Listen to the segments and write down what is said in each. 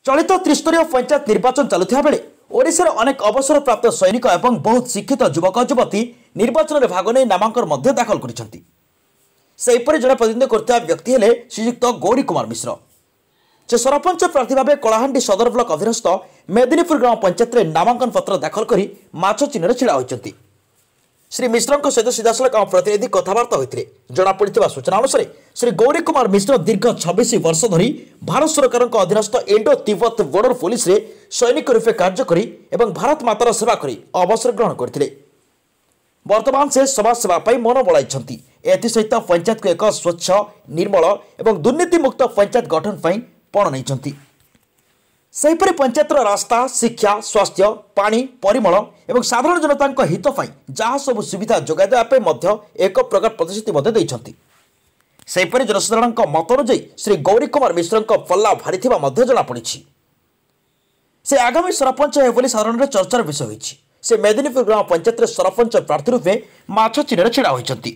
चलित त्रिस्तरीय पंचायत निर्वाचन चलुवा बेले ओडिशार अनेक अवसर प्राप्त सैनिक और बहुत शिक्षित युवक युवती निर्वाचन में भाग नहीं नामांकन दाखल करिसेंति। सेहीपरि जड़े प्रतिनिधित्व करता व्यक्ति हेले श्रीयुक्त गौरी कुमार मिश्र। से सरपंच प्रार्थी भाव कलाहांडी सदर ब्लक अधीनस्थ मेदिनीपुर ग्राम पंचायत में नामांकन पत्र दाखल कर माछ चिन्ह छिड़ा होती। श्री मिश्र सहित सीधासख आम प्रतिनिधि कथबार्ता होते जमापड़ा सूचना अनुसार श्री गौरी कुमार मिश्र दीर्घ 26 वर्ष धरी भारत सरकार अधीनस्थ इंडो तिब्बत बॉर्डर पुलिस रे सैनिक रूपे कार्य करी एवं भारत मातार सेवा करी अवसर ग्रहण करथिले। वर्तमान से समाज सेवा मन बड़ाई एसहित पंचायत को एक स्वच्छ निर्मल एवं दुर्नीति मुक्त पंचायत गठन पण नहीं। सेहीपरि पंचायतर रास्ता शिक्षा स्वास्थ्य पानी परिमल एवं साधारण जनता हित जहाँ सब सुविधा जोगाई देवाई एक प्रकार प्रतिश्रुति देइछंती। सेहीपरि जनसाधारण मत अनुଯାयी श्री गौरी कुमार मिश्र पल्ला भारी जमापड़ी। से आगामी सरपंच हे बोली साधारण चर्चार विषय होइछि। से मेदिनीपुर ग्राम पंचायत सरपंच प्रार्थी रूपे माछ चिन्ह छिड़ा होइछंती।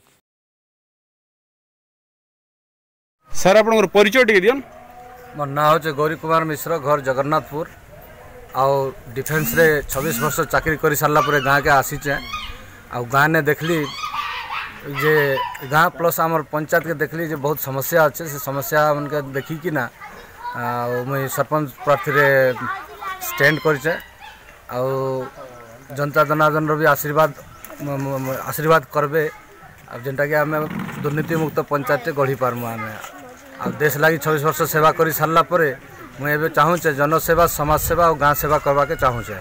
सर आपन परिचय टिके दियन। मोर ना हो गौरी कुमार मिश्र घर जगन्नाथपुर आउ डिफेन्स रे 26 वर्ष चाकरी कर सारा पर गाँ के आसीचे आ गाँ ने देखली जे गाँ प्लस आमर पंचायत के देखली जे बहुत समस्या अच्छे से समस्या उनके देखी कि ना मुई सरपंच प्रार्थी रे स्टैंड करचे आ जनता जनार्दन भी आशीर्वाद करबे जेनटा कि आम दुर्नीति मुक्त पंचायत गढ़ी पार्मु आम आ देश लगी 26 वर्ष सेवा कर सारा पर मुझे चाहूचे जनसेवा समाज सेवा और गाँ सेवा करवा के चाहूचे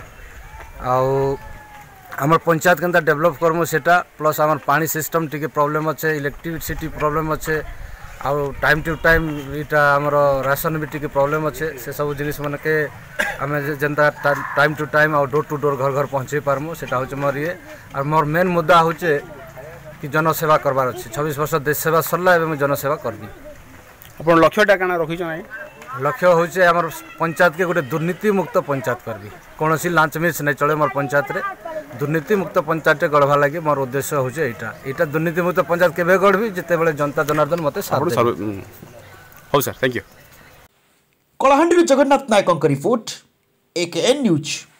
आमर पंचायत के डेभलप करमु सेटा प्लस आमर पानी सिस्टम टी प्रॉब्लम अच्छे इलेक्ट्रिसिटी प्रॉब्लम अच्छे आउ टाइम टू टाइम इटा आमर राशन भी टी प्रॉब्लम अच्छे से सब जिनिस मन के आम जेनता टाइम टू टाइम और डोर टू डोर घर घर पहुँचे पार्मु सेटा हूँ मोर ये और मोर मेन मुद्दा हूँ कि जनसेवा करवार अच्छे 26 वर्ष देश सेवा सरला मुझे जनसेवा करबी। अपन लक्ष्यटा काना रखिछ ना लक्ष्य होचे हमर पंचायत के गोटे दुर्नीति मुक्त पंचायत करबी कौन सी लांच मिस नहीं चले मोर पंचायत रे दुर्नीति मुक्त पंचायत गढ़वा लगी मोर उद्देश्य होचे एटा दुर्नीति मुक्त पंचायत केबे गढ़बी जते बेले जनता जनार्दन मते साथ हो sir thank you. Kalahandi Jagannath Nayak report AKN news.